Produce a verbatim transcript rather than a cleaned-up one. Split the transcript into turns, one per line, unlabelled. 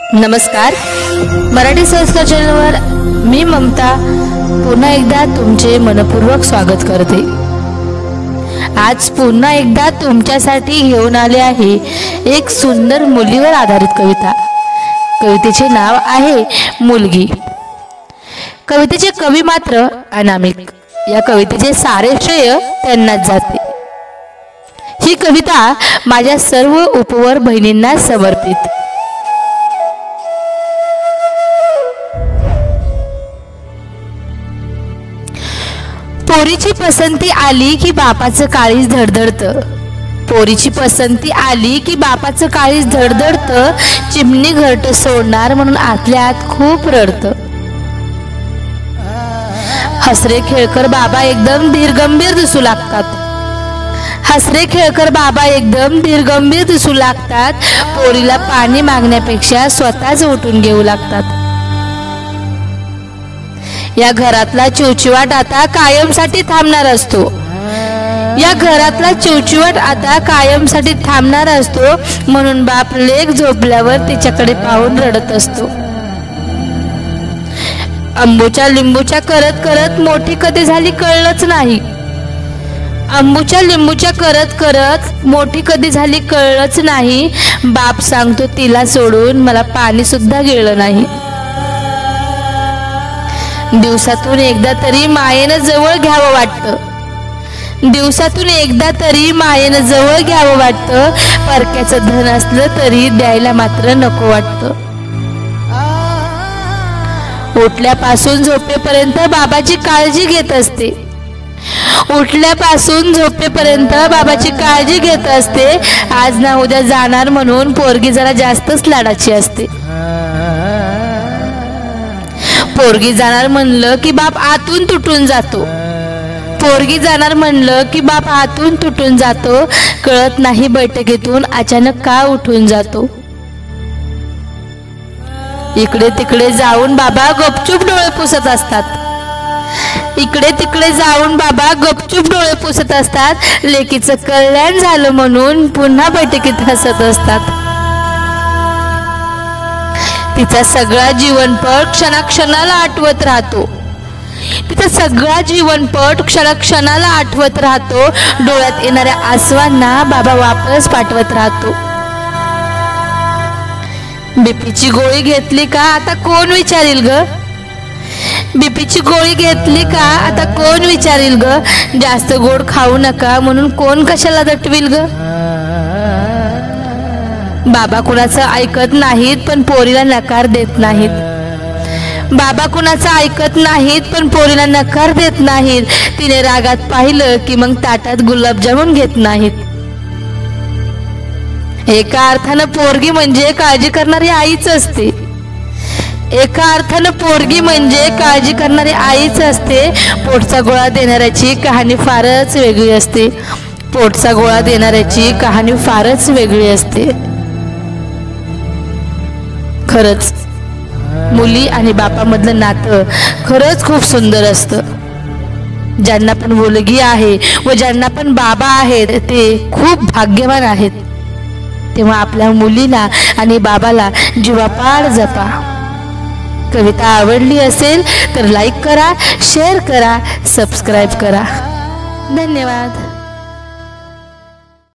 नमस्कार, मराठी संस्कार चॅनलवर मी ममता पुन्हा एकदा तुमचे मनपूर्वक स्वागत करते। आज पुन्हा एकदा तुमच्यासाठी घेऊन आले आहे एक सुंदर मुलीवर आधारित कविता। कवितेचे नाव आहे मुलगी। कवितेचे कवी मात्र अनामिक। या कवितेचे सारे श्रेय त्यांनाच जाते। ही कविता माझ्या सर्व उपवर बहिणींना समर्पित। पोरीची पसंती आली की बापाचं काळीज धडधडतं। पोरीची पसंती आली की बापाचं काळीज धडधडतं। चिमणी घरट सोडणार म्हणून आतल्या आत खूप रडतं। हसरे खेळकर बाबा एकदम धीरगंभीर दिसू लागतात। हसरे खेळकर बाबा एकदम धीरगंभीर दिसू लागतात। पोरीला पाणी मागण्यापेक्षा स्वतःच उठून घेऊ लागतात। या घरातला चिवचिवाट आता कायमसाठी थांबणार असतो। या घरातला चिवचिवाट आता कायमसाठी थांबणार असतो। म्हणून बाप लेक झोपल्यावर तिच्याकडे पाहून रडत असतो। अंबूच्या लिंबूच्या करत करत मोठी कधी झाली कळलंच नाही। अंबूच्या लिंबूच्या करत करत मोठी कधी झाली कळलंच नाही। बाप सांगतो तिला सोडून मला पाणी सुद्धा गिळलं नाही। दिवसातून एकदा तरी मायेनं जवळ घ्यावं वाटतं। दिवसातून एकदा तरी मायेनं जवळ घ्यावं वाटतं। परक्याचं धन असलं तरी द्यायला मात्र नको वाटतं। उठल्यापासून झोपेपर्यंत बाबाची काळजी घेत असते। उठल्यापासून झोपेपर्यंत बाबाची काळजी घेत असते। आज ना उद्या जाणार म्हणून पोरगी जरा जास्तच लाडाची असते। पोरगी जाणार म्हणलं की बाप आतून तुटून जातो। पोरगी जाणार म्हणलं की बाप आतून तुटून जातो। कळत नाही बैठकीतून अचानक का उठून जातो। इकडे तिकडे जाऊन बाबा गपचूप डोळे पुसत असतात। इकडे तिकडे जाऊन बाबा गपचूप डोळे पुसत असतात। लेकीचं कल्याण झालं म्हणून पुन्हा बैठकीत हसत असतात। तिचा सगळा जीवनपट क्षणाक्षणाला आठवत राहतो। तिचा सगळा जीवनपट क्षणाक्षणाला आठवत राहतो। डोळ्यात येणाऱ्या आसवांना बाबा वापस पाठवत राहतो। बीपीची गोळी घेतली का आता कोण विचारील ग। बीपीची गोळी घेतली का आता कोण विचारील ग। जास्त गोड खाऊ नका म्हणून कोण कशाला दटविल ग। बाबा कुणाचं ऐकत नाहीत पण पोरीला नकार देत नाहीत। बाबा कुणाचं ऐकत नाहीत पण पोरीला नकार देत नाहीत। तिने रागात पाहिलं की मग ताटात गुलाबजामुन घेत नाहीत। एका अर्थानं पोरगी म्हणजे काळजी करणारी आईच असते। एका अर्थानं पोरगी म्हणजे काळजी करणारी आईच असते। पोटचा गोळा देणाऱ्याची कहाणी फारच वेगळी असते। पोटचा गोळा देणाऱ्याची कहाणी फारच वेगळी असते। खरंच मुली आणि बापामधलं नातं खरंच खूप सुंदर असतं। ज्यांना पण मुलगी आहे व ज्यांना पण बाबा आहेत ते खूप भाग्यवान आहेत। तेव्हा आपल्या मुलीला आणि बाबाला जीवापाड जपा। कविता आवडली असेल तर लाईक करा, शेअर करा, सबस्क्राईब करा। धन्यवाद।